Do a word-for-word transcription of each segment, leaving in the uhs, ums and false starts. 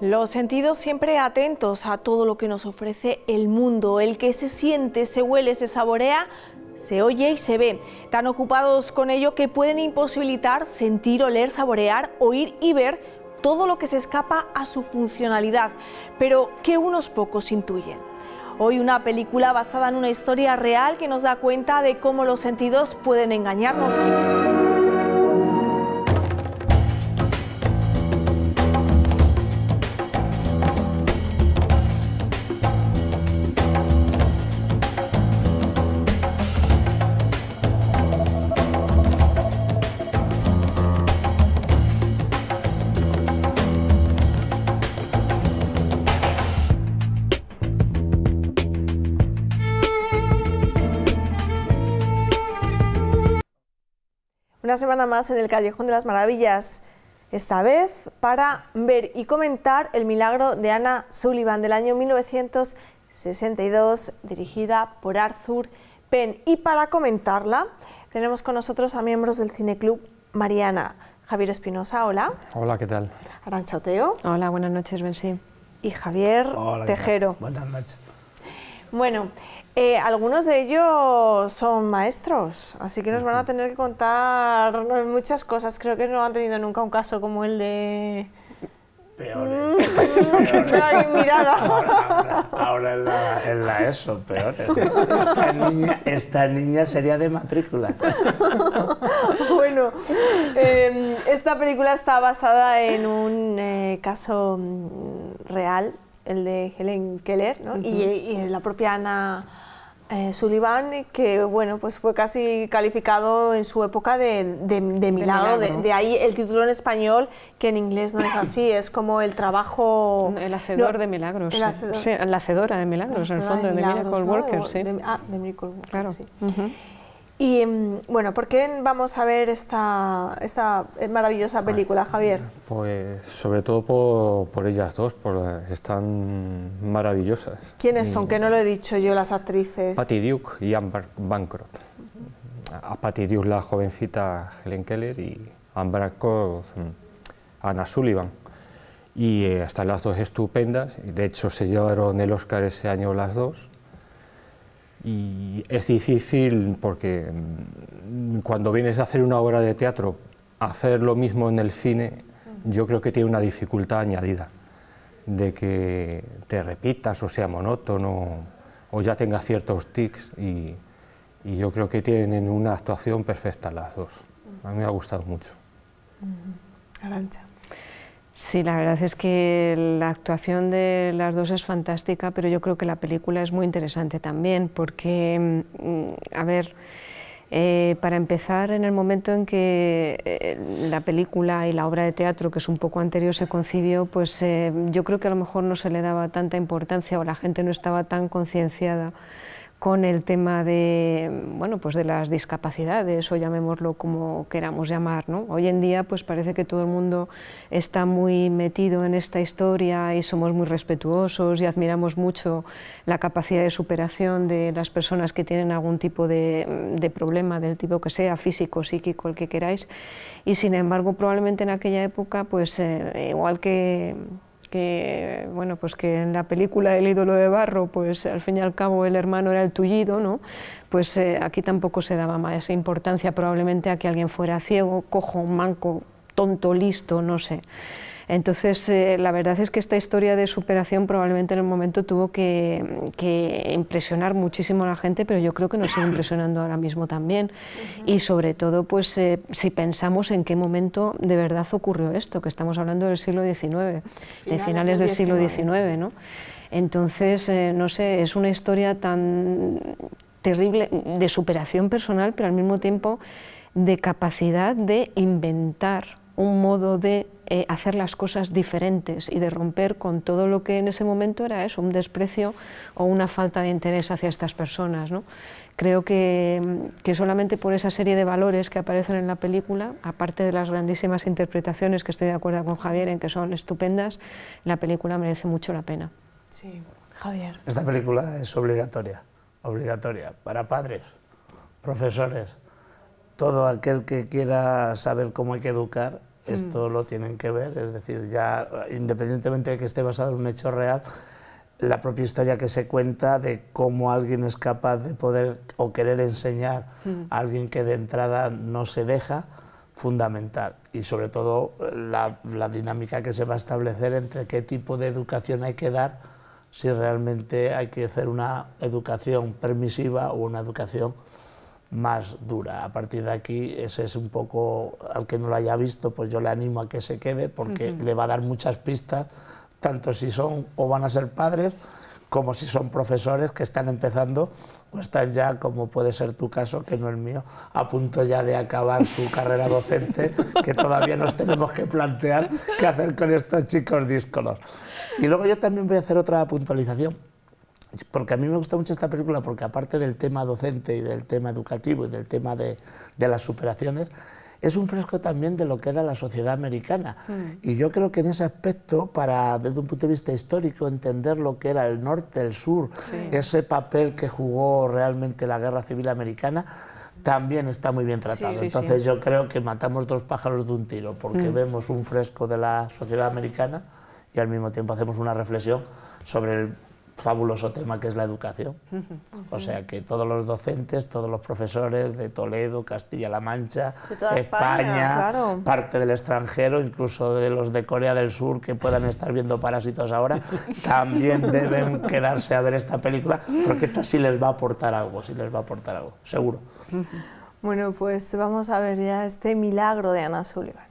Los sentidos siempre atentos a todo lo que nos ofrece el mundo, el que se siente, se huele, se saborea, se oye y se ve, tan ocupados con ello que pueden imposibilitar sentir, oler, saborear, oír y ver todo lo que se escapa a su funcionalidad, pero que unos pocos intuyen. Hoy una película basada en una historia real que nos da cuenta de cómo los sentidos pueden engañarnos. Una semana más en el Callejón de las Maravillas, esta vez para ver y comentar El milagro de Anna Sullivan del año mil novecientos sesenta y dos, dirigida por Arthur Penn. Y para comentarla tenemos con nosotros a miembros del Cineclub Mariana. Javier Espinosa, hola. Hola, ¿qué tal? Arantxa Oteo. Hola, buenas noches, Bensi. Y Javier Hola, Tejero. Buenas noches. Bueno, eh, algunos de ellos son maestros, así que nos van a tener que contar muchas cosas. Creo que no han tenido nunca un caso como el de... Peores. Ay, mirada. Ahora, ahora, ahora en, la, en la ESO, peores. Esta niña, esta niña sería de matrícula. Bueno, eh, esta película está basada en un eh, caso real, el de Helen Keller, ¿no? Uh-huh. y, y la propia Anna eh, Sullivan, que bueno, pues fue casi calificado en su época de, de, de milagro, de, de, de ahí el título en español, que en inglés no es así, es como el trabajo... El hacedor no, de milagros, el hacedor. Sí, la hacedora de milagros, en el fondo, de, milagros, de Miracle ¿no? Worker, sí. De, ah, de Miracle Worker, claro. Sí. Uh-huh. Y bueno, ¿por qué vamos a ver esta, esta maravillosa película, Javier? Pues sobre todo por, por ellas dos, por, están maravillosas. ¿Quiénes y, son? Que no lo he dicho yo, las actrices. Patty Duke y Anne Bancroft. A Patty Duke la jovencita Helen Keller y Anne Bancroft Anna Sullivan. Y eh, están las dos estupendas, de hecho se llevaron el Oscar ese año las dos. Y es difícil porque cuando vienes a hacer una obra de teatro, hacer lo mismo en el cine, yo creo que tiene una dificultad añadida, de que te repitas o sea monótono o ya tengas ciertos tics y, y yo creo que tienen una actuación perfecta las dos. A mí me ha gustado mucho. Uh-huh. Arantxa. Sí, la verdad es que la actuación de las dos es fantástica, pero yo creo que la película es muy interesante también, porque, a ver, eh, para empezar, en el momento en que eh, la película y la obra de teatro, que es un poco anterior, se concibió, pues eh, yo creo que a lo mejor no se le daba tanta importancia o la gente no estaba tan concienciada con el tema de, bueno, pues de las discapacidades, o llamémoslo como queramos llamar, ¿no? Hoy en día pues parece que todo el mundo está muy metido en esta historia y somos muy respetuosos y admiramos mucho la capacidad de superación de las personas que tienen algún tipo de, de problema, del tipo que sea, físico, psíquico, el que queráis, y sin embargo probablemente en aquella época, pues eh, igual que... que bueno, pues que en la película El ídolo de barro, pues al fin y al cabo el hermano era el tullido, ¿no? Pues eh, aquí tampoco se daba más importancia probablemente a que alguien fuera ciego, cojo, manco, tonto, listo, no sé. Entonces, eh, la verdad es que esta historia de superación probablemente en el momento tuvo que, que impresionar muchísimo a la gente, pero yo creo que nos sigue impresionando ahora mismo también. Uh-huh. Y sobre todo, pues, eh, si pensamos en qué momento de verdad ocurrió esto, que estamos hablando del siglo diecinueve, de finales del siglo diecinueve, ¿no? Entonces, eh, no sé, es una historia tan terrible de superación personal, pero al mismo tiempo de capacidad de inventar un modo de eh, hacer las cosas diferentes y de romper con todo lo que en ese momento era eso, un desprecio o una falta de interés hacia estas personas, ¿no? Creo que, que solamente por esa serie de valores que aparecen en la película, aparte de las grandísimas interpretaciones, que estoy de acuerdo con Javier en que son estupendas, la película merece mucho la pena. Sí, Javier. Esta película es obligatoria, obligatoria para padres, profesores, todo aquel que quiera saber cómo hay que educar esto mm. lo tienen que ver, es decir, ya independientemente de que esté basado en un hecho real, la propia historia que se cuenta de cómo alguien es capaz de poder o querer enseñar mm. a alguien que de entrada no se deja, fundamental. Y sobre todo la, la dinámica que se va a establecer entre qué tipo de educación hay que dar, si realmente hay que hacer una educación permisiva o una educación más dura. A partir de aquí, ese es un poco, al que no lo haya visto, pues yo le animo a que se quede, porque uh-huh. le va a dar muchas pistas, tanto si son o van a ser padres, como si son profesores que están empezando o están ya, como puede ser tu caso, que no el mío, a punto ya de acabar su carrera docente, que todavía nos tenemos que plantear qué hacer con estos chicos díscolos. Y luego yo también voy a hacer otra puntualización, porque a mí me gusta mucho esta película, porque aparte del tema docente y del tema educativo y del tema de, de las superaciones, es un fresco también de lo que era la sociedad americana. Mm. Y yo creo que en ese aspecto, para desde un punto de vista histórico, entender lo que era el norte, el sur, sí. ese papel que jugó realmente la Guerra Civil Americana, también está muy bien tratado. Sí, sí, Entonces sí. yo creo que matamos dos pájaros de un tiro, porque mm. vemos un fresco de la sociedad americana y al mismo tiempo hacemos una reflexión sobre el fabuloso tema que es la educación. Uh-huh. O sea que todos los docentes, todos los profesores de Toledo, Castilla-La Mancha, España, España claro. parte del extranjero, incluso de los de Corea del Sur que puedan estar viendo Parásitos ahora, también deben quedarse a ver esta película, porque esta sí les va a aportar algo, sí les va a aportar algo, seguro. Uh-huh. Bueno, pues vamos a ver ya este milagro de Anna Sullivan.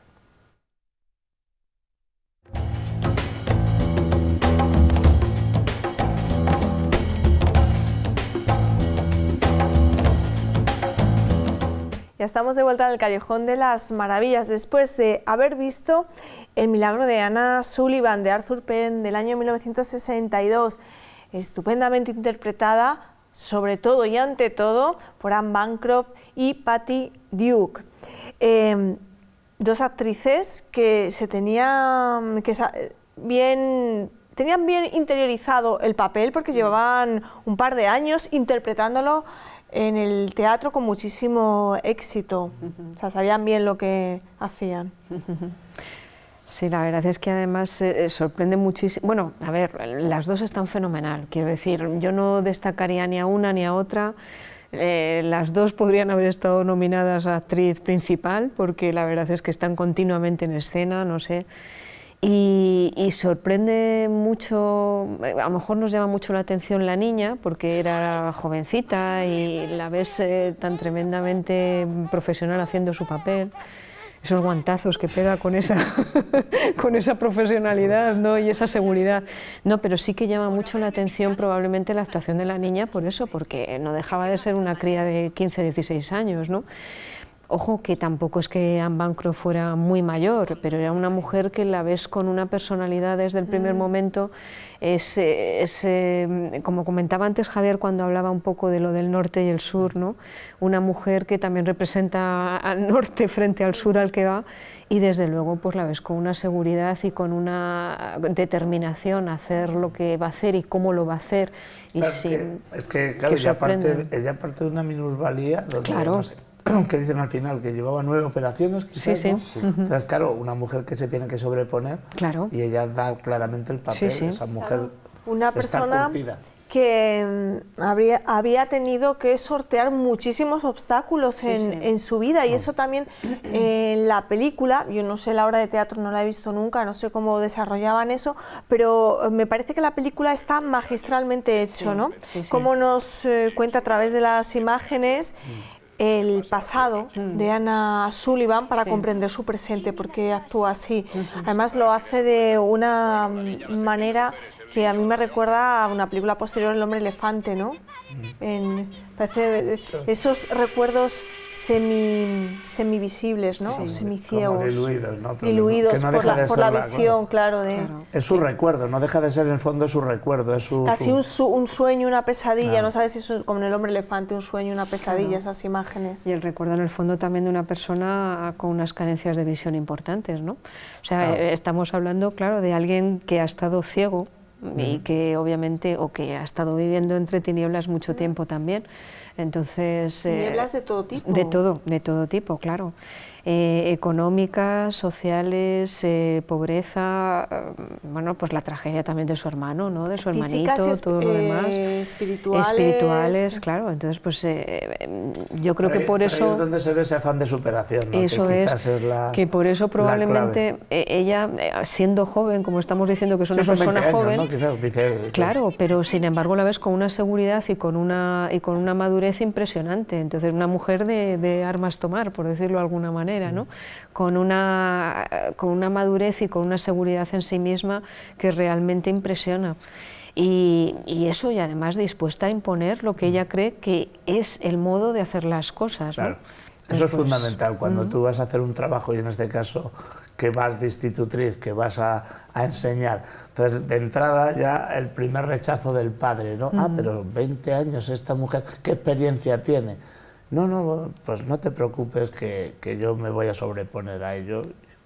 Ya estamos de vuelta en el Callejón de las Maravillas, después de haber visto El milagro de Anna Sullivan, de Arthur Penn, del año mil novecientos sesenta y dos, estupendamente interpretada, sobre todo y ante todo, por Anne Bancroft y Patty Duke. Eh, dos actrices que se tenían, que bien, tenían bien interiorizado el papel, porque llevaban un par de años interpretándolo en el teatro con muchísimo éxito. Uh-huh. O sea, sabían bien lo que hacían. Uh-huh. Sí, la verdad es que además eh, sorprende muchísimo. Bueno, a ver, las dos están fenomenal, quiero decir, yo no destacaría ni a una ni a otra. Eh, las dos podrían haber estado nominadas a actriz principal, porque la verdad es que están continuamente en escena, no sé. Y, y sorprende mucho, a lo mejor nos llama mucho la atención la niña, porque era jovencita y la ves eh, tan tremendamente profesional haciendo su papel, esos guantazos que pega con esa, con esa profesionalidad, ¿no? Y esa seguridad. No, pero sí que llama mucho la atención probablemente la actuación de la niña por eso, porque no dejaba de ser una cría de quince, dieciséis años, ¿no? Ojo, que tampoco es que Anne Bancroft fuera muy mayor, pero era una mujer que la ves con una personalidad desde el primer mm. momento. Es, es, eh, como comentaba antes Javier cuando hablaba un poco de lo del norte y el sur, ¿no? Una mujer que también representa al norte frente al sur al que va, y desde luego pues la ves con una seguridad y con una determinación a hacer lo que va a hacer y cómo lo va a hacer. Y claro, sin, que, es que, claro, que ella, parte, ella parte de una minusvalía donde, claro. no sé, que dicen al final que llevaba nueve operaciones, quizás, sí, sí. ¿no? Sí. Uh-huh. Entonces, claro, una mujer que se tiene que sobreponer, claro. y ella da claramente el papel, sí, sí. esa mujer claro. Una persona está curtida. Que habría, había tenido que sortear muchísimos obstáculos sí, en, sí. en su vida, y eso también eh, en la película, yo no sé, la obra de teatro no la he visto nunca, no sé cómo desarrollaban eso, pero me parece que la película está magistralmente hecho, sí, ¿no? Sí, sí. Cómo nos eh, cuenta a través de las imágenes el pasado mm. de Anna Sullivan para sí. comprender su presente, porque actúa así. Uh-huh. Además lo hace de una manera que a mí me recuerda a una película posterior, El hombre elefante, ¿no? En, parece esos recuerdos semi, semivisibles, ¿no? Sí, semiciegos. Diluidos, ¿no? Diluidos no, no por, la, por la, la visión, claro. De, claro. Es su recuerdo, no deja de ser en el fondo su recuerdo. Es su, casi su... Un, su, un sueño, una pesadilla, claro. No sabes si es como en El hombre elefante, un sueño, una pesadilla, claro. Esas imágenes. Y el recuerdo en el fondo también de una persona con unas carencias de visión importantes, ¿no? O sea, claro. Estamos hablando, claro, de alguien que ha estado ciego, y que obviamente, o que ha estado viviendo entre tinieblas mucho tiempo también. Entonces, ¿Tinieblas eh, de todo tipo? De todo, de todo tipo, claro. Eh, económicas, sociales, eh, pobreza, eh, bueno, pues la tragedia también de su hermano, ¿no? De su hermanito, todo lo demás. Eh, espirituales. Espirituales, claro. Entonces, pues eh, yo creo pero que por ahí, eso... Ahí es donde se ve ese afán de superación, ¿no? Eso que es, es la, que por eso probablemente ella, siendo joven, como estamos diciendo que es una sí, persona años, joven, ¿no? Quizás, dice, claro, pero sin embargo la ves con una seguridad y con una, y con una madurez impresionante. Entonces, una mujer de, de armas tomar, por decirlo de alguna manera, ¿no? Con una, con una madurez y con una seguridad en sí misma que realmente impresiona. Y, y eso, y además dispuesta a imponer lo que ella cree que es el modo de hacer las cosas, ¿no? Claro. Pues, eso es pues, fundamental, cuando uh-huh. tú vas a hacer un trabajo, y en este caso que vas de institutriz, que vas a, a enseñar. Entonces, de entrada ya el primer rechazo del padre, ¿no? Uh-huh. Ah, pero veinte años esta mujer, ¿qué experiencia tiene? No, no, pues no te preocupes que, que yo me voy a sobreponer a ello.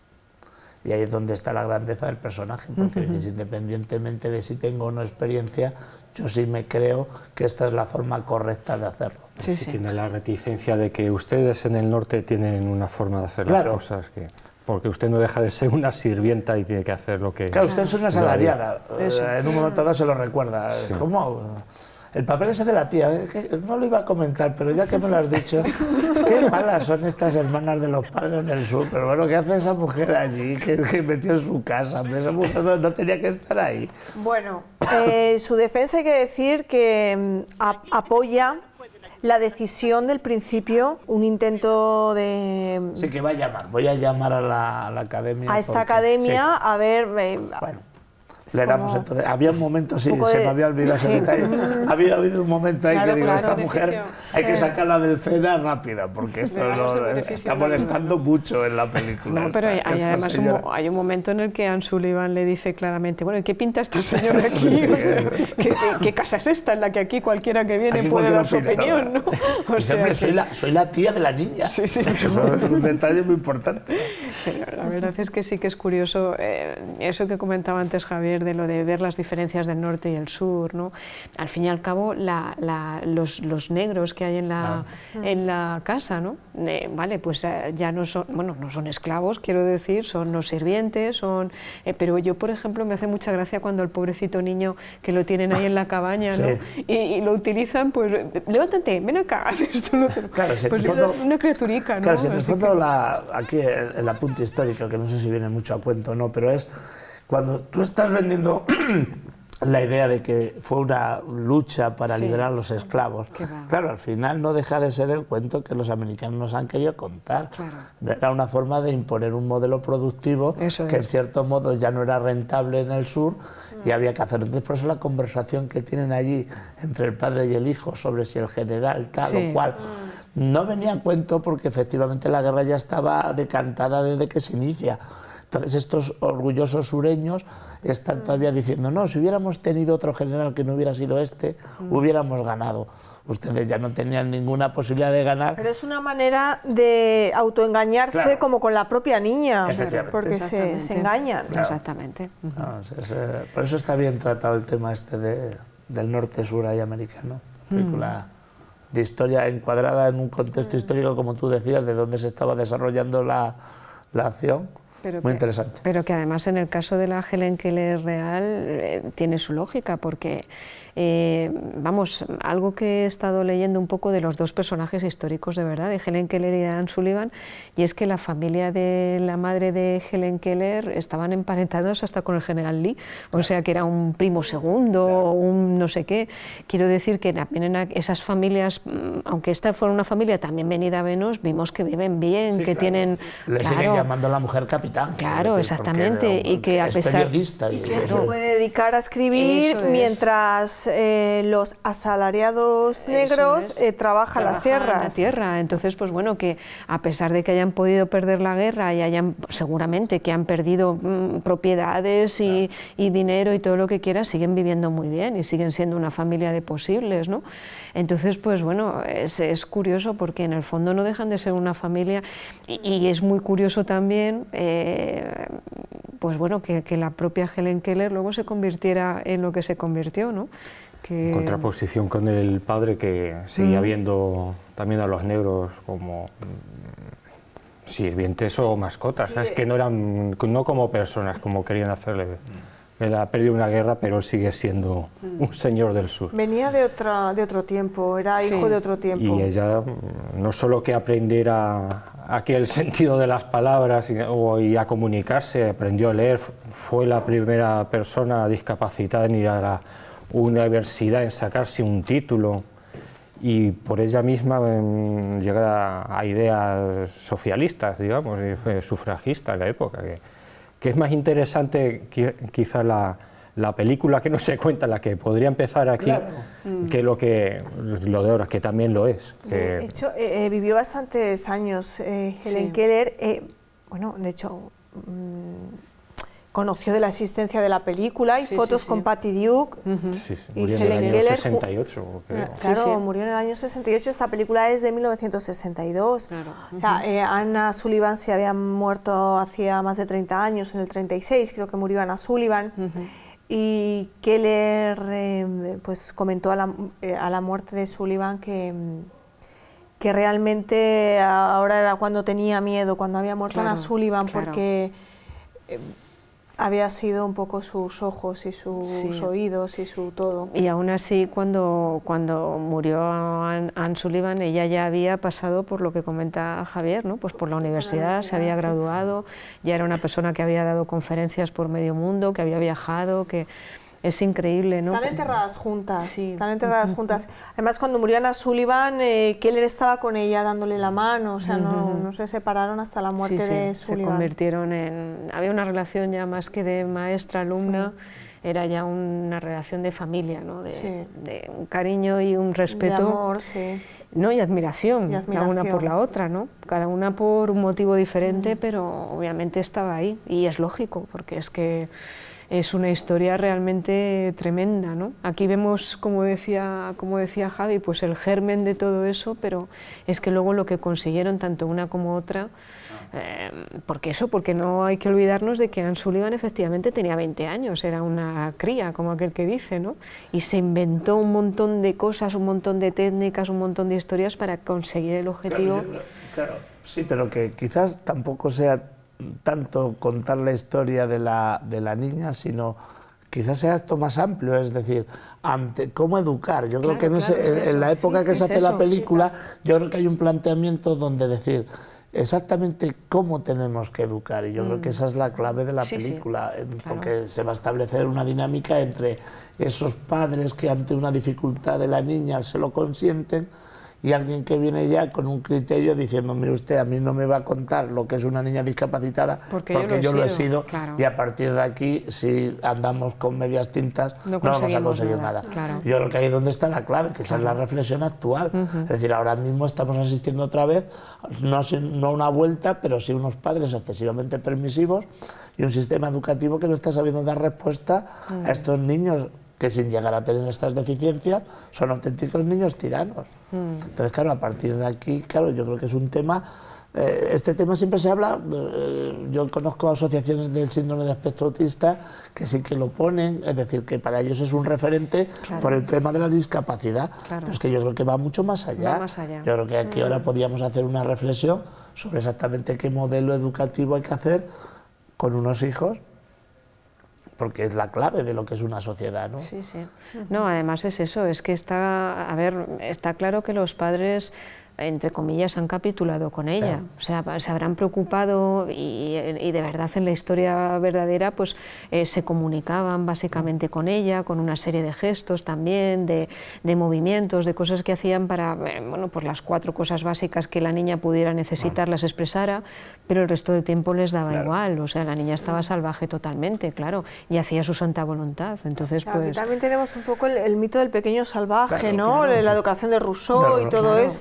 Y ahí es donde está la grandeza del personaje, porque uh-huh. independientemente de si tengo o no experiencia, yo sí me creo que esta es la forma correcta de hacerlo. Sí, sí. Tiene la reticencia de que ustedes en el norte tienen una forma de hacer claro. las cosas, que, porque usted no deja de ser una sirvienta y tiene que hacer lo que... Claro, usted es una asalariada, en un momento dado se lo recuerda. Sí. ¿Cómo? El papel ese de la tía, que no lo iba a comentar, pero ya que me lo has dicho, qué malas son estas hermanas de los padres del sur, pero bueno, ¿qué hace esa mujer allí, que, que metió en su casa? Esa mujer no, no tenía que estar ahí. Bueno, eh, su defensa hay que decir que a, apoya la decisión del principio, un intento de... Sí, que va a llamar, voy a llamar a la, a la academia. A esta porque, academia, sí. a ver... Eh, bueno. Le damos como... entonces, había un momento, sí, un se de... me había olvidado ese detalle, había habido un momento ahí claro, que digo, claro, esta mujer beneficio. Hay sí. que sacarla del cena rápida, porque esto no, está molestando mucho en la película. No, pero esta, hay, esta además un, hay un momento en el que Anne Sullivan le dice claramente, bueno, ¿qué pinta esta señora aquí? Sí, o sea, ¿qué, qué, ¿Qué casa es esta en la que aquí cualquiera que viene aquí puede dar su opinión? ¿No? O sea, hombre, que... soy, la, soy la tía de la niña. Sí, sí, pero... Eso es un detalle muy importante. Pero la verdad es que sí que es curioso, eh, eso que comentaba antes Javier, de lo de ver las diferencias del norte y el sur, ¿no? Al fin y al cabo, la, la, los, los negros que hay en la, ah. en la casa, ¿no? Eh, vale, pues eh, ya no son, bueno, no son esclavos, quiero decir, son los sirvientes, son, eh, pero yo, por ejemplo, me hace mucha gracia cuando el pobrecito niño que lo tienen ahí en la cabaña, sí. ¿no? Y, y lo utilizan, pues, levántate, ven acá, esto no te... Claro, si pues fondo, una criaturica, ¿no? Claro, si en el Así fondo, que... la, aquí el, el apunte histórico, que no sé si viene mucho a cuento o no, pero es cuando tú estás vendiendo la idea de que fue una lucha para sí. liberar a los esclavos, claro, al final no deja de ser el cuento que los americanos nos han querido contar. Claro. Era una forma de imponer un modelo productivo eso que es. En cierto modo ya no era rentable en el sur mm. y había que hacerlo. Entonces, por eso la conversación que tienen allí entre el padre y el hijo sobre si el general tal sí. o cual mm. no venía a cuento porque efectivamente la guerra ya estaba decantada desde que se inicia. Entonces estos orgullosos sureños están mm. todavía diciendo, no, si hubiéramos tenido otro general que no hubiera sido este, mm. hubiéramos ganado. Ustedes ya no tenían ninguna posibilidad de ganar. Pero es una manera de autoengañarse claro. como con la propia niña, porque se, se engañan. Claro. Exactamente. Uh-huh. No, es, es, eh, por eso está bien tratado el tema este de, del norte-sur ahí americano. Película mm. de historia encuadrada en un contexto mm. histórico, como tú decías, de donde se estaba desarrollando la, la acción. Pero Muy que, interesante. Pero que además en el caso de la Helen Keller real eh, tiene su lógica, porque, eh, vamos, algo que he estado leyendo un poco de los dos personajes históricos de verdad, de Helen Keller y de Anne Sullivan, y es que la familia de la madre de Helen Keller estaban emparentados hasta con el general Lee, o sea que era un primo segundo o un no sé qué. Quiero decir que también en esas familias, aunque esta fuera una familia también venida a menos, vimos que viven bien, sí, que claro. tienen... Le claro, siguen llamando a la mujer capitán. Claro, decir, exactamente, porque, y que a es pesar periodista y, y que se puede dedicar a escribir mientras eh, los asalariados negros es. eh, trabajan las tierras. La tierra. Entonces, pues bueno, que a pesar de que hayan podido perder la guerra y hayan seguramente que han perdido mmm, propiedades y, claro. y dinero y todo lo que quieras, siguen viviendo muy bien y siguen siendo una familia de posibles, ¿no? Entonces, pues bueno, es, es curioso porque en el fondo no dejan de ser una familia y, y es muy curioso también. Eh, pues bueno, que, que la propia Helen Keller luego se convirtiera en lo que se convirtió, ¿no? Que... En contraposición con el padre, que seguía mm. viendo también a los negros como sirvientes o mascotas, sí. Es que no eran, no como personas, como querían hacerle. Mm. Él ha perdido una guerra, pero sigue siendo mm. un señor del sur. Venía de, otra, de otro tiempo, era sí. hijo de otro tiempo. Y ella, no solo que aprendiera aquí el sentido de las palabras y, o, y a comunicarse, aprendió a leer, fue la primera persona discapacitada en ir a la universidad, en sacarse un título, y por ella misma en llegar a, a ideas socialistas, digamos, y fue sufragista en la época, que, que es más interesante quizá la, la película que no se cuenta, la que podría empezar aquí, claro. que lo que lo de ahora, que también lo es. Que... De hecho, eh, vivió bastantes años eh, Helen sí. Keller, eh, bueno, de hecho, mmm, conoció de la existencia de la película, hay sí, fotos sí, sí. con Patty Duke uh-huh. sí, sí. Murió y en Helen el año Keller, sesenta y ocho, creo. Claro, sí, sí. murió en el año sesenta y ocho, esta película es de mil novecientos sesenta y dos. Claro. Uh-huh. O sea, eh, Anna Sullivan se había muerto hacía más de treinta años, en el treinta y seis, creo que murió Anna Sullivan. Uh-huh. Y Keller eh, pues comentó a la, eh, a la muerte de Sullivan que, que realmente ahora era cuando tenía miedo, cuando había muerto claro, Anna Sullivan, claro. porque eh, había sido un poco sus ojos y sus sí. oídos y su todo. Y aún así, cuando, cuando murió Anne, Anne Sullivan, ella ya había pasado por lo que comenta Javier, ¿no? Pues por la universidad, la universidad se había sí. graduado, ya era una persona que había dado conferencias por medio mundo, que había viajado, que... Es increíble, ¿no? Están enterradas juntas, sí. están enterradas uh-huh. juntas. Además, cuando murió Anna Sullivan, eh, Keller estaba con ella dándole la mano, o sea, uh-huh. no, no se separaron hasta la muerte sí, sí. de Sullivan. Se convirtieron en... Había una relación ya más que de maestra-alumna, sí. era ya una relación de familia, ¿no? De, sí. de un cariño y un respeto. De amor, sí. No, y admiración, y admiración, la una por la otra, ¿no? Cada una por un motivo diferente, uh-huh. pero obviamente estaba ahí, y es lógico, porque es que... Es una historia realmente tremenda, ¿no? Aquí vemos, como decía, como decía Javi, pues el germen de todo eso, pero es que luego lo que consiguieron tanto una como otra, eh, porque eso, porque no hay que olvidarnos de que Anne Sullivan efectivamente tenía veinte años, era una cría, como aquel que dice, ¿no? Y se inventó un montón de cosas, un montón de técnicas, un montón de historias para conseguir el objetivo. Claro, claro. Sí, pero que quizás tampoco sea tanto contar la historia de la, de la niña, sino quizás sea esto más amplio, es decir, ante cómo educar. Yo creo claro, que en, ese, claro, en, en la época sí, que sí, se hace eso, la película, sí, claro. yo creo que hay un planteamiento donde decir exactamente cómo tenemos que educar, y yo mm. creo que esa es la clave de la sí, película, sí, claro. porque se va a establecer una dinámica entre esos padres que ante una dificultad de la niña se lo consienten, y alguien que viene ya con un criterio diciendo, mire usted, a mí no me va a contar lo que es una niña discapacitada, porque, porque yo lo he sido, sido claro. y a partir de aquí, si andamos con medias tintas, no, no vamos a conseguir nada. nada. Claro. Yo creo que ahí es donde está la clave, que esa claro. es la reflexión actual. Uh-huh. Es decir, ahora mismo estamos asistiendo otra vez, no, no una vuelta, pero sí unos padres excesivamente permisivos y un sistema educativo que no está sabiendo dar respuesta uh-huh. a estos niños que sin llegar a tener estas deficiencias son auténticos niños tiranos. Mm. Entonces, claro, a partir de aquí, claro, yo creo que es un tema, eh, este tema siempre se habla, eh, yo conozco asociaciones del síndrome de espectro autista que sí que lo ponen, es decir, que para ellos es un referente claro. por el tema de la discapacidad, claro. pero es que yo creo que va mucho más allá. Va más allá. Yo creo que aquí mm. ahora podríamos hacer una reflexión sobre exactamente qué modelo educativo hay que hacer con unos hijos, porque es la clave de lo que es una sociedad, ¿no? Sí, sí. No, además es eso, es que está, a ver, está claro que los padres, entre comillas, han capitulado con ella, claro. o sea, se habrán preocupado y, y de verdad en la historia verdadera pues eh, se comunicaban básicamente con ella, con una serie de gestos también, de, de movimientos, de cosas que hacían para, eh, bueno, por las cuatro cosas básicas que la niña pudiera necesitar, las expresara, pero el resto del tiempo les daba claro. igual, o sea, la niña estaba salvaje totalmente, claro, y hacía su santa voluntad, entonces claro, pues... también tenemos un poco el, el mito del pequeño salvaje, claro, ¿no? Claro. La educación de Rousseau claro, y todo claro, esto, ¿no? Que,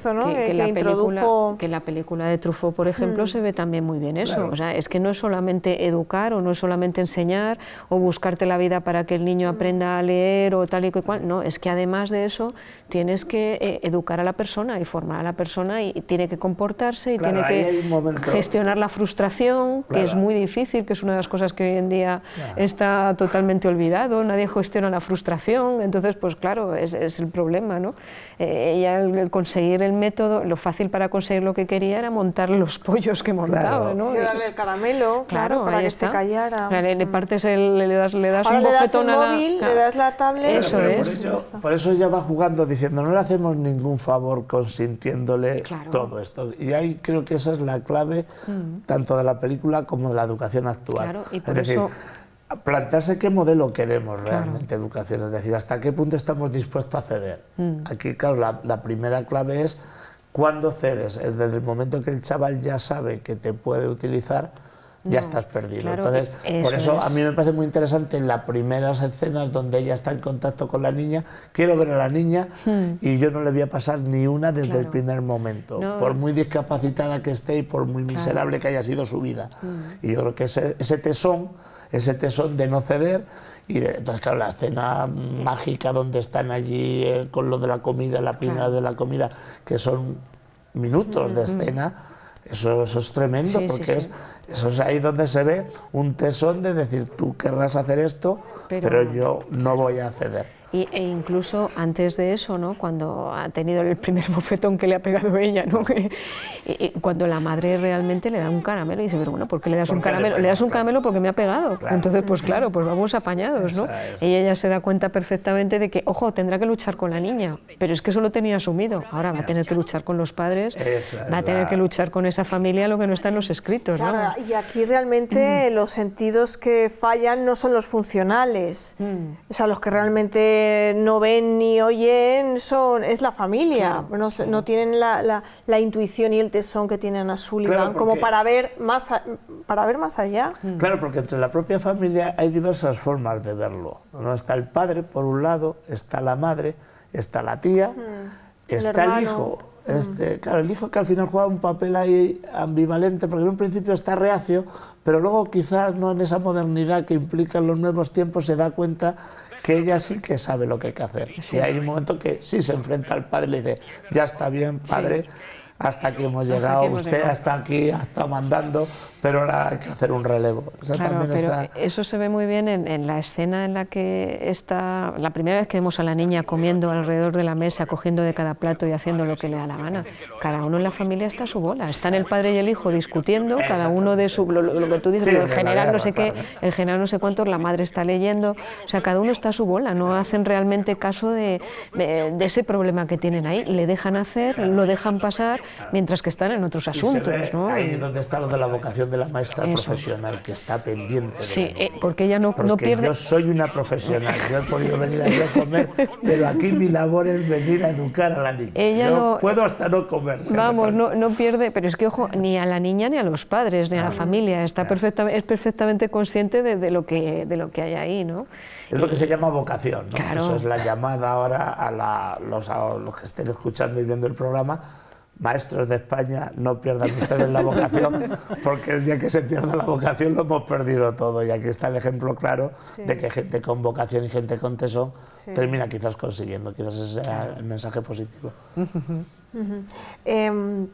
que, que la introdujo... película, que la película de Truffaut, por ejemplo, mm. se ve también muy bien eso. Claro. O sea, es que no es solamente educar o no es solamente enseñar o buscarte la vida para que el niño aprenda a leer o tal y cual, no, es que además de eso tienes que eh, educar a la persona y formar a la persona y, y tiene que comportarse y claro, tiene que momento... gestionar la frustración, claro. que es muy difícil, que es una de las cosas que hoy en día claro. está totalmente olvidado, nadie gestiona la frustración, entonces pues claro, es, es el problema, ¿no? Eh, ella el, el conseguir el método, lo fácil para conseguir lo que quería era montar los pollos que montaba, claro. ¿no? Sí, darle el caramelo, claro, claro para que está. se callara. Claro, le, le partes el, le das, le das Ahora un bofetón le das el a la... móvil, claro. le das la tablet... Eso pero, es. Por, ello, por eso ella va jugando diciendo, no le hacemos ningún favor consintiéndole claro. todo esto. Y ahí creo que esa es la clave, mm. tanto de la película como de la educación actual. Claro, y por es decir, eso... plantearse qué modelo queremos realmente claro. de educación, es decir, hasta qué punto estamos dispuestos a ceder. Mm. Aquí, claro, la, la primera clave es cuándo cedes. Es desde el momento que el chaval ya sabe que te puede utilizar, ya no, estás perdido. Claro, entonces, eso por eso es. a mí me parece muy interesante en las primeras escenas donde ella está en contacto con la niña, quiero ver a la niña hmm. y yo no le voy a pasar ni una desde claro. el primer momento, no. por muy discapacitada que esté y por muy miserable claro. que haya sido su vida. Hmm. Y yo creo que ese, ese tesón, ese tesón de no ceder, y de, entonces claro, la escena mágica donde están allí eh, con lo de la comida, la primera claro. de la comida, que son minutos hmm. de escena, Eso, eso es tremendo, sí, porque sí, sí. Es, eso es ahí donde se ve un tesón de decir, tú querrás hacer esto, pero, pero yo no voy a ceder. Y, e incluso antes de eso, ¿no? Cuando ha tenido el primer bofetón que le ha pegado ella, ¿no? y, y cuando la madre realmente le da un caramelo y dice, pero bueno, ¿por qué le das un caramelo? Le, le das un caramelo porque me ha pegado. Claro. Entonces, pues claro, pues vamos apañados, ¿no? Esa, esa. Ella ya se da cuenta perfectamente de que, ojo, tendrá que luchar con la niña, pero es que eso lo tenía asumido. Ahora va a tener que luchar con los padres, esa va a tener la... que luchar con esa familia, lo que no está en los escritos, claro, ¿no? Y aquí realmente mm. los sentidos que fallan no son los funcionales, mm. o sea, los que realmente no ven ni oyen son, es la familia, claro. no, no tienen la, la, la intuición y el tesón que tienen a Sullivan, claro, como para ver, más a, para ver más allá. Claro, porque entre la propia familia hay diversas formas de verlo, ¿no? Está el padre, por un lado, está la madre, está la tía, mm. está el, el hijo. Este, claro, el hijo que al final juega un papel ahí ambivalente, porque en un principio está reacio, pero luego quizás no en esa modernidad que implican los nuevos tiempos se da cuenta que ella sí que sabe lo que hay que hacer. Sí. Y hay un momento que sí se enfrenta al padre y le dice, ya está bien, padre, sí. hasta aquí hemos hasta llegado, hemos usted llegado. Hasta aquí ha estado mandando, pero ahora hay que hacer un relevo. Eso, claro, también pero está... eso se ve muy bien en, en la escena en la que está, la primera vez que vemos a la niña comiendo alrededor de la mesa, cogiendo de cada plato y haciendo lo que le da la gana. Cada uno en la familia está a su bola, están el padre y el hijo discutiendo, cada uno de su, lo, lo que tú dices, sí, el general guerra, no sé qué, claro. el general no sé cuántos, la madre está leyendo, o sea, cada uno está a su bola, no hacen realmente caso de, de, de ese problema que tienen ahí, le dejan hacer, lo dejan pasar, mientras que están en otros asuntos, ¿no? Ahí es donde está lo de la vocación de la maestra Eso. profesional, que está pendiente de sí, eh, porque ella no, porque no pierde... yo soy una profesional, yo he podido venir aquí a comer, pero aquí mi labor es venir a educar a la niña. Ella yo no... puedo hasta no comer. Vamos, no, no pierde, pero es que, ojo, ni a la niña ni a los padres, ni a la familia, está perfectamente, es perfectamente consciente de, de, lo que, de lo que hay ahí, ¿no? Es lo que se llama vocación, ¿no? Claro. Eso es la llamada ahora a, la, los, a los que estén escuchando y viendo el programa. Maestros de España, no pierdan ustedes la vocación, porque el día que se pierda la vocación lo hemos perdido todo, y aquí está el ejemplo claro sí. de que gente con vocación y gente con tesón sí. termina quizás consiguiendo, quizás ese sea el mensaje positivo. Uh-huh. Uh-huh. eh,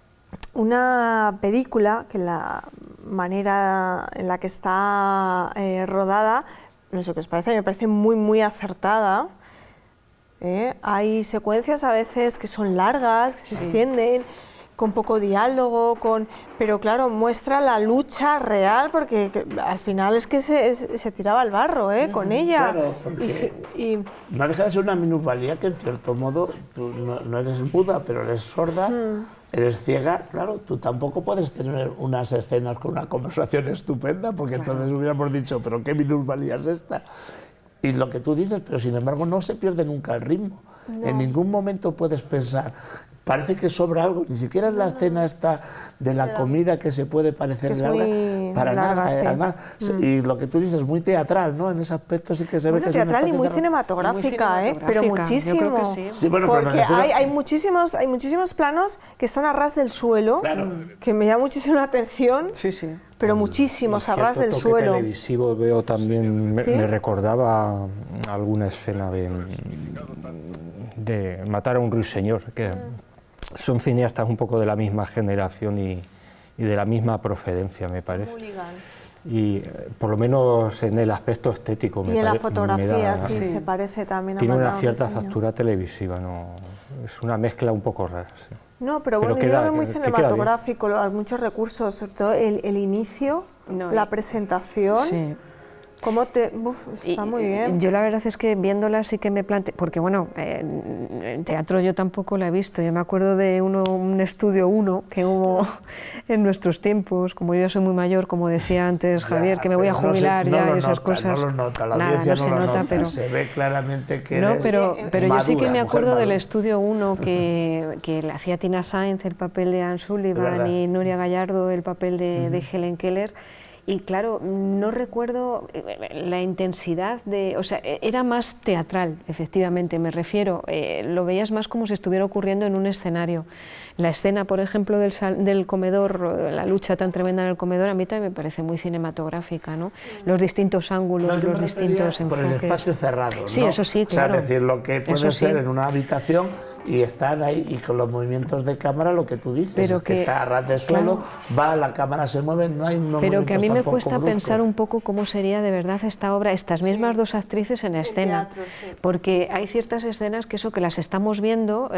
una película que la manera en la que está eh, rodada, no sé qué os parece, me parece muy muy acertada. ¿Eh? Hay secuencias a veces que son largas, que se sí. extienden, con poco diálogo, con... pero claro, muestra la lucha real, porque que, al final es que se, se tiraba al barro ¿eh? con ella. Claro, porque y se, y... no deja de ser una minusvalía que en cierto modo tú no, no eres muda, pero eres sorda, mm. eres ciega, claro, tú tampoco puedes tener unas escenas con una conversación estupenda, porque claro. entonces hubiéramos dicho, pero qué minusvalía es esta. Y lo que tú dices, pero sin embargo no se pierde nunca el ritmo. No. En ningún momento puedes pensar parece que sobra algo, ni siquiera en la escena esta de la comida que se puede parecer es larga, muy para larga, nada, sí. además, Mm. y lo que tú dices, muy teatral, ¿no? En ese aspecto sí que se Muy ve que teatral es y un muy espacio cinematográfica, Muy ¿eh? Pero cinematográfica, muchísimo. yo creo que sí. Sí, bueno, pero me Porque refiero- hay, hay, muchísimos, hay muchísimos planos que están a ras del suelo, Claro. que me llama muchísimo la atención, Sí, sí. pero muchísimos a Cierto ras del toque suelo. televisivo veo también, me, ¿Sí? me recordaba alguna escena de, de Matar a un ruiseñor, que son cineastas un poco de la misma generación y, y de la misma procedencia, me parece. Y eh, por lo menos en el aspecto estético me Y en la pare- fotografía, me da- sí, sí. se parece también a tiene Matar a una un cierta ruiseñor. factura televisiva, ¿no? Es una mezcla un poco rara. Sí. No, pero Pero bueno, yo queda- lo veo muy que- que queda bien. cinematográfico, lo- hay muchos recursos, sobre todo el, el inicio, No, la y- presentación, Sí. cómo te... Uf, está Y- muy bien. Yo la verdad es que viéndola sí que me planteé, porque bueno, eh, en teatro yo tampoco la he visto, yo me acuerdo de uno, un estudio uno que hubo en nuestros tiempos, como yo soy muy mayor, como decía antes Javier, Ya, que me voy a pero no se- jubilar no ya lo y esas nota, cosas. No lo nota, la Nada, audiencia no no, se lo nota, nota, pero... se ve claramente que No, eres pero, pero yo sí que madura, me mujer acuerdo del madura. estudio uno que, que le hacía Tina Sainz el papel de Anne Es Sullivan verdad. y Nuria Gallardo el papel de, de Helen Keller. Y claro, no recuerdo eh, la intensidad de... O sea, e- era más teatral, efectivamente, me refiero. eh, lo veías más como si estuviera ocurriendo en un escenario. La escena, por ejemplo, del, sal- del comedor, eh, la lucha tan tremenda en el comedor, a mí también me parece muy cinematográfica, ¿no? Los distintos ángulos, No, yo los me refería distintos por enfoques. el espacio cerrado, Sí, ¿no? eso sí, O sea, claro. es decir, lo que puede Eso ser sí. en una habitación y estar ahí y con los movimientos de cámara, lo que tú dices, Pero es que, que- está a ras de suelo, claro. va, la cámara se mueve, no hay unos Pero que a movimientos mí me tampoco cuesta bruscos. pensar un poco cómo sería de verdad esta obra, estas mismas dos actrices en escena, teatro, sí. porque hay ciertas escenas que eso que las estamos viendo,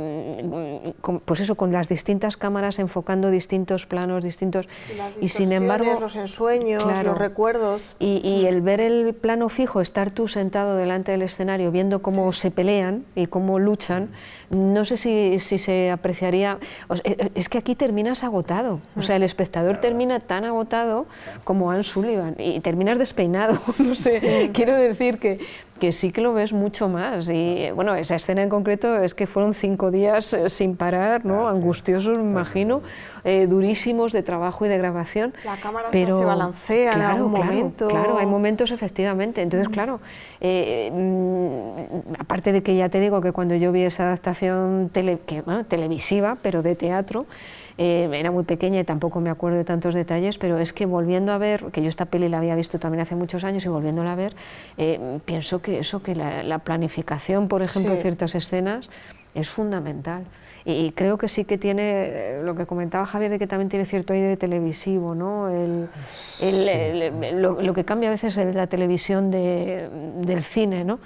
eh, con- pues eso, con las distintas cámaras enfocando distintos planos, distintos, Y las y sin embargo, distorsiones, los ensueños, claro. los recuerdos. y, y el ver el plano fijo, estar tú sentado delante del escenario viendo cómo se pelean y cómo luchan, no sé si, si se apreciaría, o sea, es que aquí terminas agotado, o sea, el espectador termina tan agotado como Anne Sullivan y terminas despeinado, no sé, quiero decir que, que sí que lo ves mucho más y bueno, esa escena en concreto es que fueron cinco días eh, sin parar, ¿no? Angustiosos, me imagino, eh, durísimos de trabajo y de grabación. La cámara pero se balancea en claro, algún claro, momento. Claro, hay momentos efectivamente, entonces claro, eh, mm, aparte de que ya te digo que cuando yo vi esa adaptación tele, que, bueno, televisiva, pero de teatro, eh, era muy pequeña y tampoco me acuerdo de tantos detalles, pero es que volviendo a ver, que yo esta peli la había visto también hace muchos años y volviéndola a ver, eh, pienso que eso, que la, la planificación, por ejemplo, Sí. de ciertas escenas, es fundamental. Y creo que sí que tiene, eh, lo que comentaba Javier, de que también tiene cierto aire televisivo, ¿no? El, el- el- el- lo, lo que cambia a veces es la televisión de- del cine, ¿no?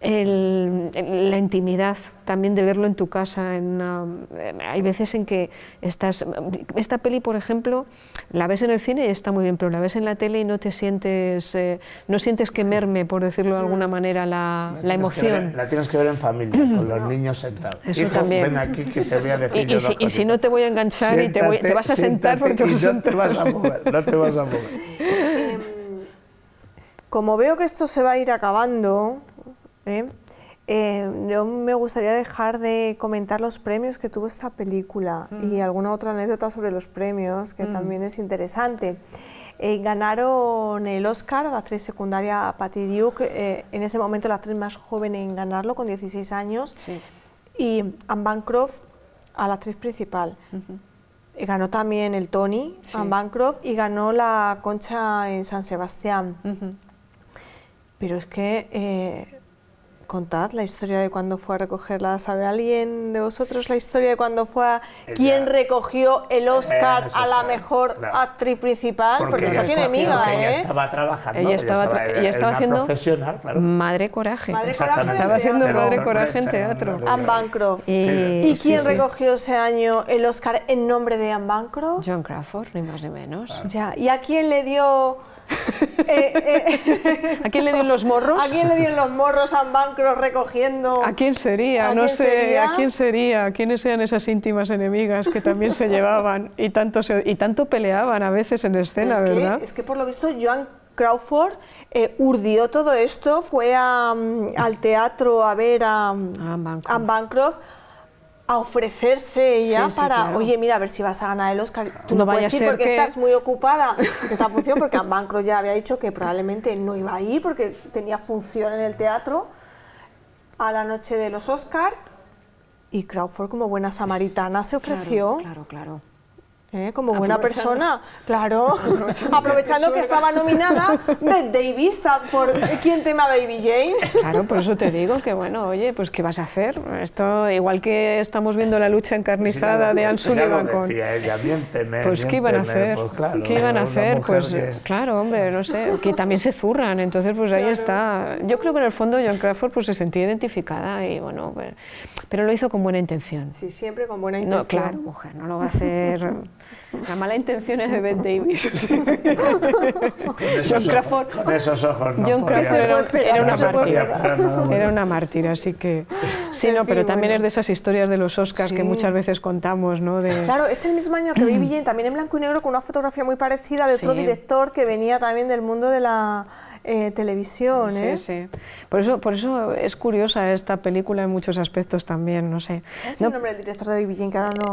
El- el- la intimidad también de verlo en tu casa. En una- eh, hay veces en que estás... Esta peli, por ejemplo, la ves en el cine y está muy bien, pero la ves en la tele y no te sientes... eh, no sientes que merme, por decirlo de alguna manera, la, la tienes que ver- emoción. la tienes que ver en familia, con los niños sentados. Eso Hijo, también. ven aquí que te voy a decir Y, yo y si, dos y si cositas. no te voy a enganchar y te, voy- te vas a sentar porque te y vas a no te sentar. vas a mover, no te vas a mover. Como veo que esto se va a ir acabando, ¿eh? Eh, no me gustaría dejar de comentar los premios que tuvo esta película y alguna otra anécdota sobre los premios que también es interesante. Eh, ganaron el Oscar a la actriz secundaria Patty Duke, eh, en ese momento la actriz más joven en ganarlo, con dieciséis años, Sí. y Anne Bancroft a la actriz principal. Eh, Ganó también el Tony, Sí. Anne Bancroft, y ganó la Concha en San Sebastián. Ujú. Pero es que, eh, contad la historia de cuando fue a recogerla. ¿Sabe alguien de vosotros la historia de cuando fue a... Ella- quién recogió el Oscar Eh, eso a la está, mejor claro. actriz principal? Porque, eso ella tiene estaba- miga, porque ella ¿eh? estaba trabajando, Ella estaba, tra- era- ella estaba era una haciendo profesional, claro. Madre Coraje. Madre Exactamente. Coraje en Estaba haciendo teatro. Madre Pero- Coraje en pero- teatro. pero- Anne Bancroft. Eh, ¿Y sí, quién sí. recogió ese año el Oscar en nombre de Anne Bancroft? John Crawford, ni más ni menos. Ya. ¿Y a quién le dio... eh, eh, ¿A quién le dio los morros? ¿A quién le dio los morros Anne Bancroft recogiendo? ¿A quién sería? ¿A No quién sé, sería? ¿a quién sería? ¿Quiénes eran esas íntimas enemigas que también se llevaban y tanto, se- y tanto peleaban a veces en escena, es verdad? Que, es que por lo visto Joan Crawford eh, urdió todo esto, fue a, mm, al teatro a ver a, Anne Bancroft. Anne Bancroft a ofrecerse ella Sí, sí, para, claro. oye, mira, a ver si vas a ganar el Oscar. Tú No no, vaya puedes a ir ser porque que- estás muy ocupada en esta función, porque Anne Bancroft ya había dicho que probablemente no iba a ir porque tenía función en el teatro a la noche de los Oscar, y Crawford, como buena samaritana, se ofreció. Claro, claro, claro. ¿Eh? Como buena Aprovechando. persona, claro, aprovechando que estaba nominada Bette Davis por ¿Quién tema a Baby Jane? Claro, por eso te digo que, bueno, oye, pues ¿qué vas a hacer? Esto, igual que estamos viendo la lucha encarnizada de Anne Sullivan con... decía ella, miénteme, Pues ¿qué iban a miénteme. hacer? Pues claro, ¿Qué iban a una hacer? mujer Pues que- claro, hombre, no sé, que también se zurran, entonces pues ahí está. Yo creo que en el fondo Joan Crawford pues se sentía identificada y bueno, pues, pero lo hizo con buena intención. Sí, siempre con buena intención. No, claro, mujer, no lo va a hacer. La mala intención es de Bette Davis. o sea. Con esos Joan ojos- Crawford, Con esos ojos no John podía Crawford ser. era, era una No se podía mártir, parar nada más. era una mártir, así que sí, no, En pero fin, también bueno. es de esas historias de los Oscars que Sí. muchas veces contamos, ¿no? De, Claro, es el mismo año que Baby Jane, también en blanco y negro, con una fotografía muy parecida de otro Sí. director que venía también del mundo de la eh, televisión, ¿eh? Sí, sí. Por eso, por eso es curiosa esta película en muchos aspectos también, no sé. ¿Sabes No, el nombre del director de Baby Jane? Que ahora no...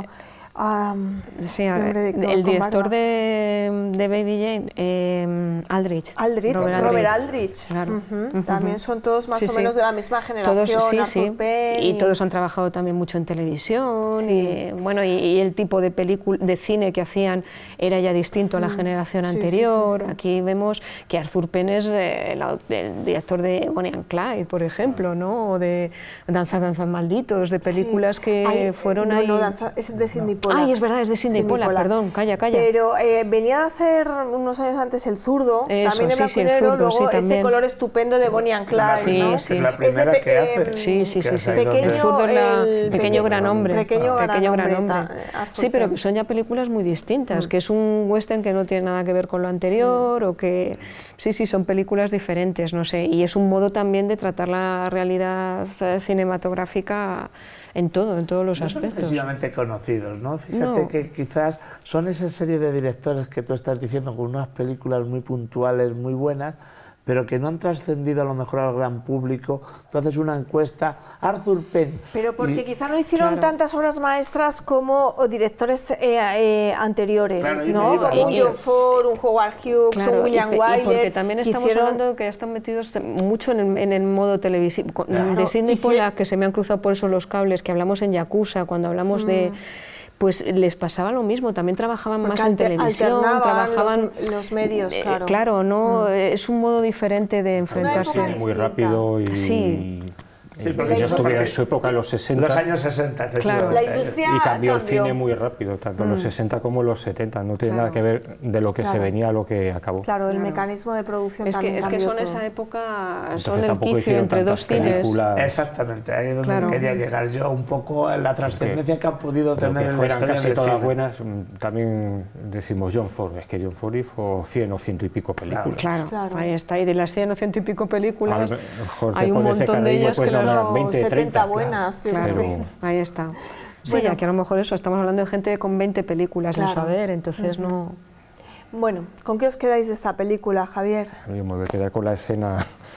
Um, sí, este hombre de- con- el con director barba. de, de Baby Jane, eh, Aldrich. Aldrich, Robert Aldrich. Claro. Ujú. Ujú. También son todos más Sí, o sí. menos de la misma generación, Todos, sí, Arthur sí. Penn Y todos han trabajado también mucho en televisión. Sí. Y, bueno, y, y el tipo de película, de cine que hacían era ya distinto a la generación Sí, sí, anterior. sí, sí. Aquí vemos que Arthur Penn es eh, el, au- el director de Bonnie and Clyde, por ejemplo, ¿no? O de Danza, Danzas Malditos, de películas Sí. que Ay, fueron no, ahí. No, danza, es de Sidney Pollack. Ay, es verdad, es de Sidney Pollack, perdón, calla, calla. Pero eh, venía a hacer unos años antes El Zurdo, Eso, también en sí, blanco sí, y El negro, Zurdo, luego sí, ese también. color estupendo de Bonnie and Clyde, Sí, ¿no? sí. Es la Es de primera pe- que hace. eh, Sí, sí, que sí, ha sí. salido Pequeño, El Zurdo es la- el pequeño, pequeño gran hombre. pequeño gran hombre, hombre. ta- Arthur Sí, pero Penn. que son ya películas muy distintas, que es un western que no tiene nada que ver con lo anterior, o que sí, sí, son películas diferentes, no sé, y es un modo también de tratar la realidad eh, cinematográfica en todo, en todos los No son aspectos. excesivamente conocidos, ¿no? Fíjate No. que quizás son esa serie de directores que tú estás diciendo con unas películas muy puntuales, muy buenas, pero que no han trascendido a lo mejor al gran público. Tú haces una encuesta, Arthur Penn. Pero porque y- quizá no hicieron Claro. tantas obras maestras como directores eh, eh, anteriores, Claro, y ¿no? me iba, Como un y- John Ford, un Howard Hughes, Claro, un William y, pe- y Wyler. porque también que estamos hicieron- hablando de que están metidos te- mucho en el, en el modo televisivo. Con- Claro, De Sidney y que- Pollack, que se me han cruzado por eso los cables, que hablamos en Yakuza, cuando hablamos de... Pues les pasaba lo mismo, también trabajaban Porque más en alter- televisión, alternaban trabajaban... los- los medios, eh, claro. claro, ¿no? Es un modo diferente de enfrentarse. época Muy distinta. rápido y, Sí. Sí, y porque yo eso estuve en porque- su época, en los sesenta, Los años sesenta, Claro. efectivamente. La industria y cambió, el cambió. cine muy rápido, tanto en los sesenta como los setenta, no tiene nada que ver de lo que Claro. se venía a lo que acabó. Claro, el Claro. mecanismo de producción Es también que, es que cambió son todo. esa época, Entonces son el tampoco quicio hicieron entre dos tantas cines. películas. Exactamente, ahí es donde Claro. quería llegar yo, un poco a la trascendencia que han podido Pero tener que en la fueran historia casi del todas cine. buenas, mm, también decimos John Ford, es que John Ford hizo cien o ciento y pico películas. Claro, Claro. ahí está. Y de las cien o ciento y pico películas, A lo mejor te hay un puedes montón sacar de ahí, ellas pues, que no... nombrar Pero veinte, setenta treinta, buenas, yo Claro, qué sé. Pero- ahí está. Sí, Bueno. ya que a lo mejor eso, estamos hablando de gente con veinte películas en su Claro. haber, entonces no... Bueno, ¿con qué os quedáis de esta película, Javier? Yo me voy a quedar con la escena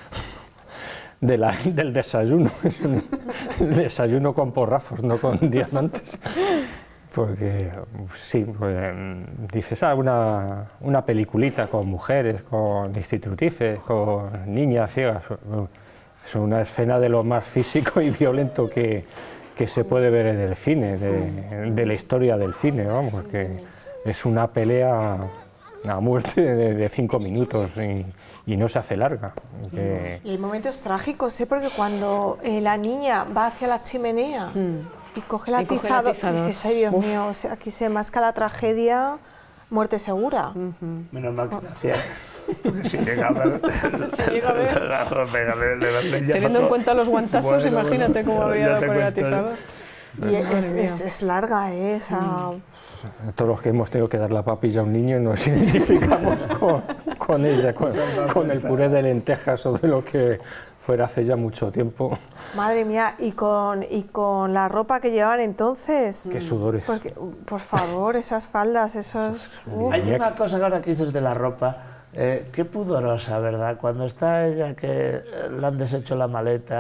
de la- del desayuno, es un el desayuno con porrafos, no con diamantes. Porque sí, pues, em, dices, ah, una, una peliculita con mujeres, con institutrices, con niñas ciegas. Es una escena de lo más físico y violento que, que se puede ver en el cine, de, de la historia del cine, vamos, que es una pelea a muerte de, de cinco minutos y, y no se hace larga. Que- Y hay momentos trágicos, ¿eh? Porque cuando eh, la niña va hacia la chimenea y coge el Y coge el atizador, atizador. dices, ay Dios Uf. mío, o sea, aquí se masca la tragedia, muerte segura. Menos mal que lo hacía. Porque si llega a ver... Si llega a ver. la pega le- le- le- le- Teniendo en cuenta los guantazos, Bueno, imagínate bueno, cómo habría ya dado te con el cuento. atizador. Y es, mía. es, es larga, ¿eh? Esa... Todos los que hemos tenido que dar la papilla a un niño nos identificamos con, con ella, con, con el puré de lentejas o de lo que fuera hace ya mucho tiempo. Madre mía, y con, y con la ropa que llevaban entonces. Qué sudores. Porque, por favor, esas faldas, esos... uf. Hay una cosa que ahora que dices de la ropa, eh, qué pudorosa, ¿verdad? Cuando está ella que eh, le han deshecho la maleta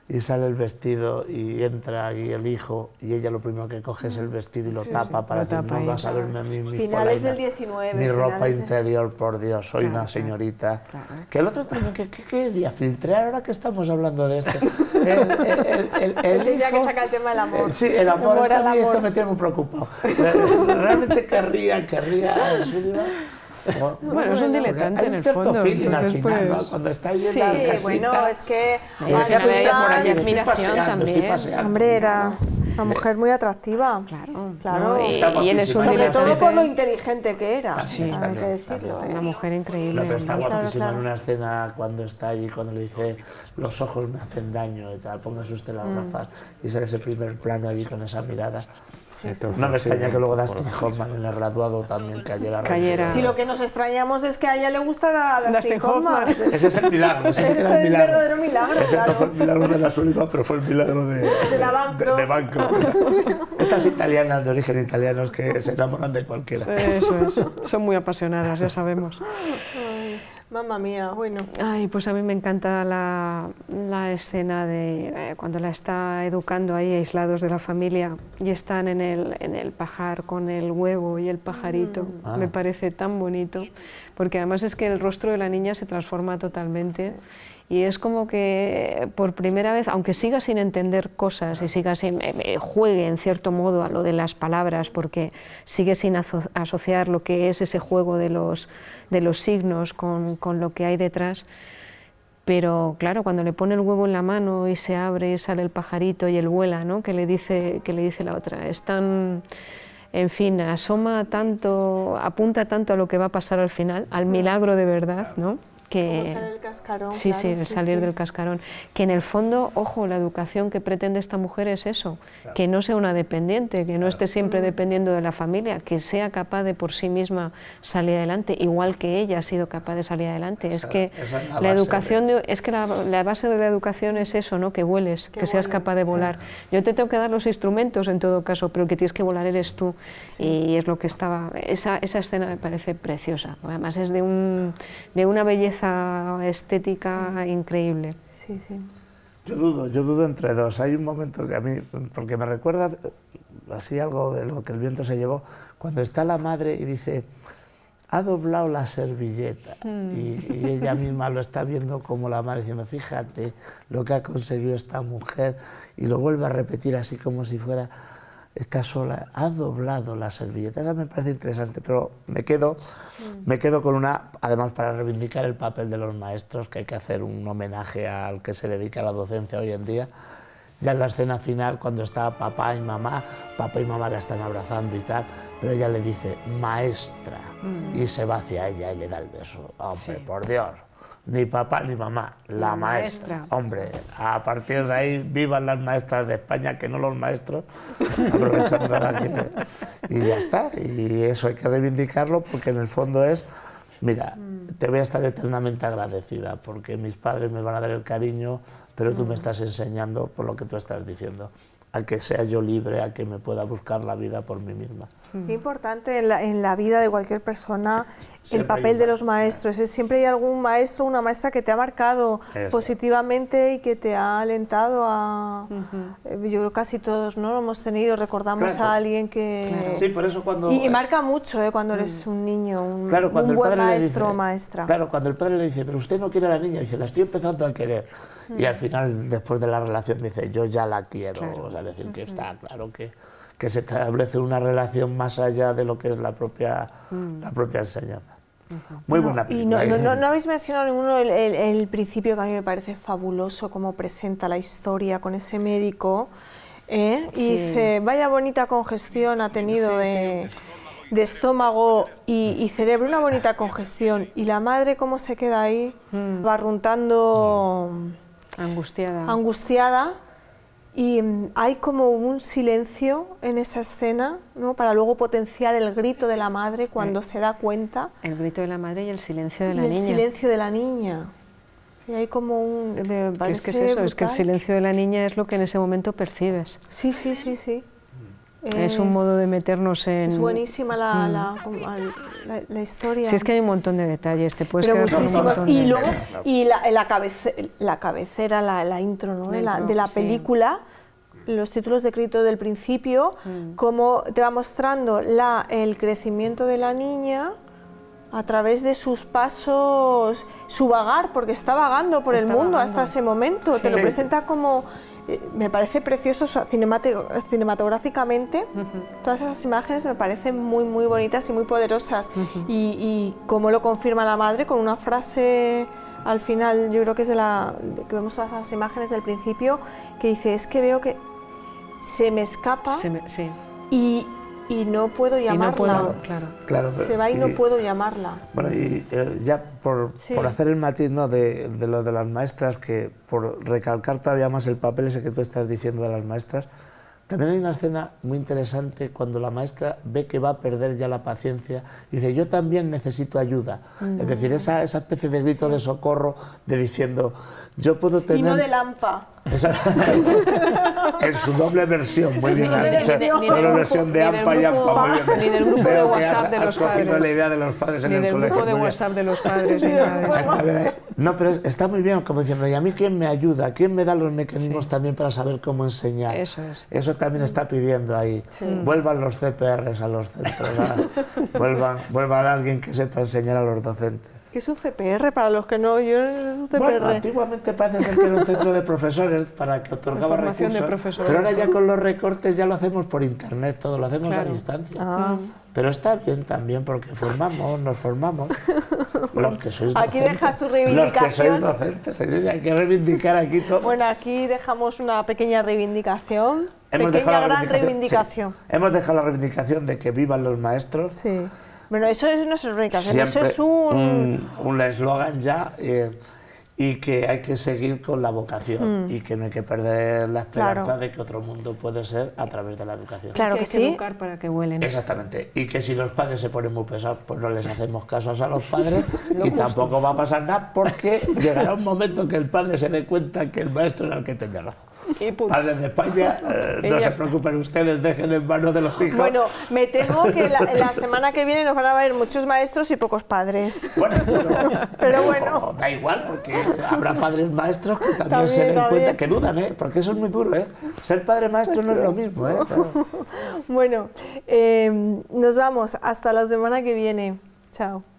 y sale el vestido y entra aquí el hijo y ella lo primero que coge es el vestido y lo sí, tapa sí, para lo decir, tapa no ahí. vas a verme a mí mi Finales polaina, del diecinueve. mi ropa finales de... interior, por Dios, soy Claro, una señorita. claro. Que el otro también, ¿qué, qué quería filtrar ahora que estamos hablando de esto? El, el, el, el, el Él tenía hijo, que sacar el tema del amor. eh, sí, el amor, El es que a amor mí al esto amor. me tiene muy preocupado. Realmente querría, querría a Sullivan. Bueno, Bueno, es un diletante hay en el cierto fondo, feeling al entonces, final, ¿no? pues, Cuando está ahí en Sí, la casita, bueno, es que... y Hay decía, admiración, "Estoy por hay aquí, estoy admiración paseando, estoy también". paseando". Hombre, era una mujer muy atractiva. Claro, Claro. ¿no? Y, Está y él es un guapísima. Sobre todo diletante. por lo inteligente que era, También, también hay que también, decirlo. también. Una ¿eh? mujer increíble. No, pero está ¿no? guapísima claro. en una escena cuando está allí, cuando le dice los ojos me hacen daño y tal, póngase usted las gafas y sale ese primer plano allí con esa mirada. Sí, sí. No me extraña que luego Dustin Hoffman en el graduado también cayera. Cayera. Si lo que nos extrañamos es que a ella le gusta Dustin Dustin Hoffman. Hoffman. Ese es el milagro, ese, Ese era es el milagro. verdadero milagro, Ese claro. no fue el milagro de la Sullivan, pero fue el milagro de, De la Bancroft. de, de Bancroft. Estas italianas de origen italiano que se enamoran de cualquiera. Eso es, son muy apasionadas, ya sabemos. Ay, mamma mía, bueno. Ay, pues a mí me encanta la, la escena de eh, cuando la está educando ahí aislados de la familia y están en el, en el pajar con el huevo y el pajarito. Ah. Me parece tan bonito, porque además es que el rostro de la niña se transforma totalmente. Y es como que por primera vez, aunque siga sin entender cosas y siga sin, eh, juegue en cierto modo a lo de las palabras, porque sigue sin aso asociar lo que es ese juego de los, de los signos con, con lo que hay detrás, pero claro, cuando le pone el huevo en la mano y se abre y sale el pajarito y él vuela, ¿no? que, le dice, que le dice la otra, es tan... En fin, asoma tanto, apunta tanto a lo que va a pasar al final, al milagro de verdad, ¿no? Que, Como sale el cascarón. sí, claro, sí, el salir sí. del cascarón. Que en el fondo, ojo, la educación que pretende esta mujer es eso, Claro. que no sea una dependiente, que no esté siempre dependiendo de la familia, que sea capaz de por sí misma salir adelante, igual que ella ha sido capaz de salir adelante. Esa- es que esa es la la, base educación, de, es que la, la base de la educación es eso, ¿no? Que vueles, que, Que seas vuelen, capaz de sí. volar. Yo te tengo que dar los instrumentos en todo caso, pero el que tienes que volar eres tú. Sí. Y es lo que estaba, esa, esa escena me parece preciosa, además es de, un, de una belleza estética increíble. Sí, sí. Yo dudo, yo dudo entre dos. Hay un momento que a mí, porque me recuerda así algo de lo que el viento se llevó, cuando está la madre y dice, ha doblado la servilleta, Mm. y, y ella misma lo está viendo como la madre diciendo, fíjate lo que ha conseguido esta mujer, y lo vuelve a repetir así como si fuera, está sola, ha doblado la servilleta. Eso me parece interesante, pero me quedo, mm. me quedo con una, además para reivindicar el papel de los maestros, que hay que hacer un homenaje al que se dedica a la docencia hoy en día. Ya en la escena final, cuando está papá y mamá, papá y mamá la están abrazando y tal, pero ella le dice, maestra, mm. y se va hacia ella y le da el beso. Hombre, sí. Por Dios, ni papá ni mamá, la, la maestra. maestra. Hombre, a partir de ahí, vivan las maestras de España, que no los maestros, aprovechando ahora que... Y ya está, y eso hay que reivindicarlo porque en el fondo es, mira, mm. te voy a estar eternamente agradecida porque mis padres me van a dar el cariño, pero tú me estás enseñando por lo que tú estás diciendo, a que sea yo libre, a que me pueda buscar la vida por mí misma. Qué importante en la, en la vida de cualquier persona siempre el papel de los maestros. Es, siempre hay algún maestro o una maestra que te ha marcado Eso. positivamente y que te ha alentado a... Uh-huh. Yo creo casi todos, ¿no? Lo hemos tenido, recordamos claro. a alguien que... Claro. Sí, por eso cuando... Y, y marca mucho, ¿eh? Cuando eres un niño, un, claro, cuando un el buen padre maestro dice, o maestra. Claro, cuando el padre le dice, pero usted no quiere a la niña, dice, la estoy empezando a querer. Uh-huh. Y al final, después de la relación, dice, yo ya la quiero. Claro. O sea, decir uh-huh. que está claro que... que se establece una relación más allá de lo que es la propia, mm. la propia enseñanza. Uh-huh. Muy no, buena película. Y no, no, no habéis mencionado ninguno el, el, el principio, que a mí me parece fabuloso, cómo presenta la historia con ese médico, ¿eh? Sí. Y dice, vaya bonita congestión ha tenido sí, de, sí. de estómago y, y cerebro, una bonita congestión. Y la madre cómo se queda ahí, mm. barruntando, mm. angustiada. angustiada. Y um, hay como un silencio en esa escena, ¿no? Para luego potenciar el grito de la madre cuando eh, se da cuenta. El grito de la madre y el silencio de la y niña. El silencio de la niña. Y hay como un... Me parece es que es eso, brutal. Es que el silencio de la niña es lo que en ese momento percibes. Sí, sí, sí, sí. Es, es un modo de meternos en... Es buenísima la, mm. la, la, la historia. Sí, es que hay un montón de detalles, te puedes Pero quedar muchísimos. con un montón Y de... luego, y la, la, cabece, la cabecera, la, la intro, ¿no? La de, la, intro, de la sí. película, los títulos de crédito del principio, mm. cómo te va mostrando la, el crecimiento de la niña a través de sus pasos, su vagar, porque está vagando por está el mundo vagando. hasta ese momento, sí. te lo sí. presenta como... Me parece precioso cinematográficamente, uh-huh. todas esas imágenes me parecen muy muy bonitas y muy poderosas, uh-huh. y, y como lo confirma la madre con una frase al final, yo creo que es de la que vemos todas las imágenes del principio, que dice, es que veo que se me escapa se me, sí. y, y no puedo llamarla, no puedo, claro. Claro, se va y, y no puedo llamarla. Bueno, y eh, ya por, sí. por hacer el matiz, ¿no? de, de lo de las maestras, que por recalcar todavía más el papel ese que tú estás diciendo de las maestras, también hay una escena muy interesante cuando la maestra ve que va a perder ya la paciencia y dice, yo también necesito ayuda. Mm. Es decir, esa, esa especie de grito sí. de socorro, de diciendo, yo puedo tener... Y no de Lampa. Esa... en su doble versión, muy bien, ha dicho, solo versión de Ampa y Ampa, muy bien. Ni del grupo de WhatsApp de los padres. la idea de los padres en el colegio. Ni del grupo de WhatsApp de los padres. Está bien, no, pero está muy bien, como diciendo, ¿y a mí quién me ayuda? ¿Quién me da los mecanismos sí. también para saber cómo enseñar? Eso es. Eso también está pidiendo ahí. Sí. Vuelvan los C P Rs a los centros, a, vuelvan, vuelvan a alguien que sepa enseñar a los docentes. ¿Qué es un C P R para los que no? Yo un C P R. Bueno, antiguamente parece ser que era un centro de profesores para que otorgaba recursos, pero ahora ya con los recortes ya lo hacemos por internet, todo lo hacemos claro. a distancia. Ah. Pero está bien también porque formamos, nos formamos. Los que sois docentes. Aquí deja su reivindicación. Los que sois docentes, sí, hay que reivindicar aquí todo. Bueno, aquí dejamos una pequeña reivindicación, Hemos pequeña gran reivindicación. reivindicación. Sí. Hemos dejado la reivindicación de que vivan los maestros. Sí. Bueno, eso es nuestra reivindicación, eso es un... un eslogan ya, eh, y que hay que seguir con la vocación, mm. y que no hay que perder la esperanza claro. de que otro mundo puede ser a través de la educación. Claro que, que sí. Hay que educar para que vuelen. Exactamente, y que si los padres se ponen muy pesados, pues no les hacemos caso a los padres, y justo. Tampoco va a pasar nada, porque llegará un momento que el padre se dé cuenta que el maestro era el que tenía razón. Padres de España, eh, no se preocupen ustedes, dejen en manos de los hijos. Bueno, me temo que la, la semana que viene nos van a ver muchos maestros y pocos padres. Bueno, pero, pero bueno. Da igual, porque habrá padres maestros que también, también se den también. cuenta, que dudan, ¿eh? Porque eso es muy duro, ¿eh? Ser padre maestro no es lo mismo, ¿eh? Pero... Bueno, eh, nos vamos hasta la semana que viene. Chao.